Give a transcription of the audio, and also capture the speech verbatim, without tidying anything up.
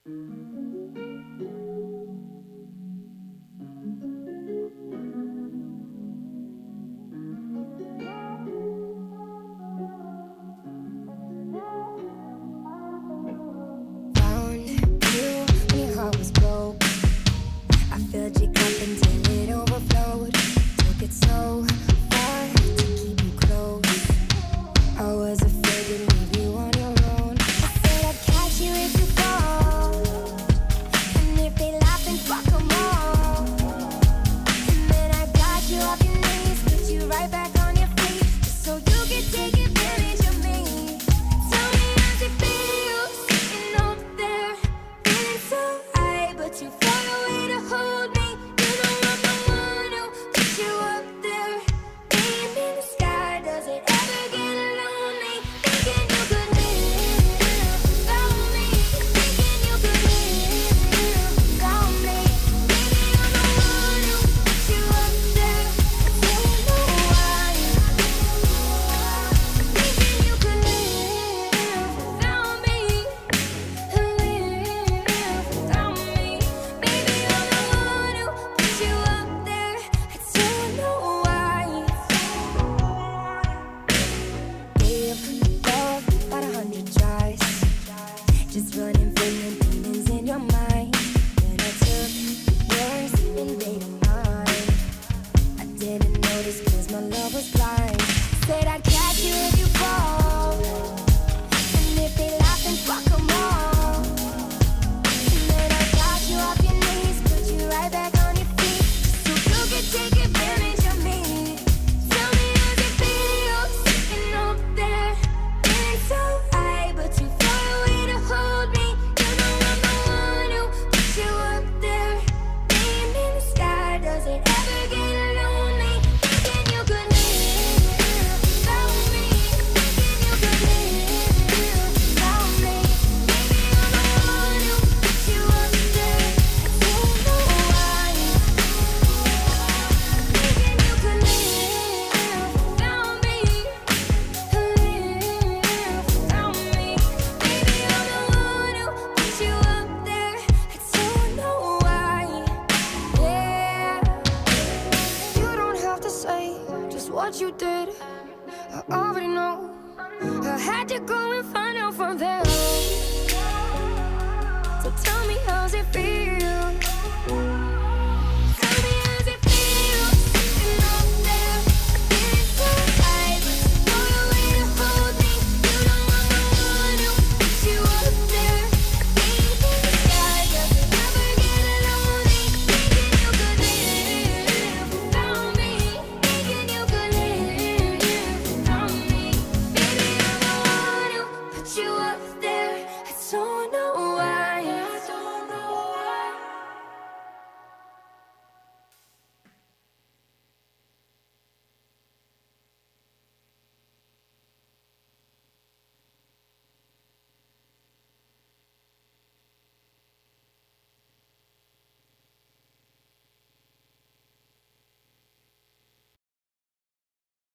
Filled your cup until it overflowed. Took it so far to keep you close. I was afraid to leave you on your own. I said I'd catch you if you fall, and if they laugh, then fuck 'em all. And then I got you off your knees, put you right back on your feet, just so you could take advantage of me. Tell me how's it feel, sitting up there, feeling so high, but too far away to hold me. You know I'm the one who put you up there, beam in the sky. Does it ever get lonely, thinking you could live without me, thinking you could live without me? Baby, I'm the one who put you up there. I don't know why, thinking you could live without me, live without me. Baby, I'm the one who put you up there. I don't know why. Gave love about a hundred tries, just running from the demons in your mind. Then I took yours and made them mine. I didn't notice 'cause my love was blind. Said I'd catch you if you fall, and if they laugh, then fuck 'em all. And then I got you off your knees, put you right back on your feet, so you could take advantage of me. Tell me how's it feel, sitting up there, feeling so high, but too far away to hold me. You know I'm the one who put you up there, beam in the sky. Does it ever get lonely, thinking you could live without me, thinking you could live without me? Baby, I'm the one who put you up there. I don't know why, thinking you could live without me, live without me. Baby, I'm the one who put you up there. I don't know why. Yeah, you don't have to say just what you did. I already know. I had to go and find out from them. So tell me how's it feel. Tell me how's it feel, sitting up there, feeling so high, but too far away to hold me. You know I'm the one who put you up there, beam in the sky. Does it ever get lonely, thinking you could live without me, thinking you could live without me? Baby, I'm the one who put you up there. I don't know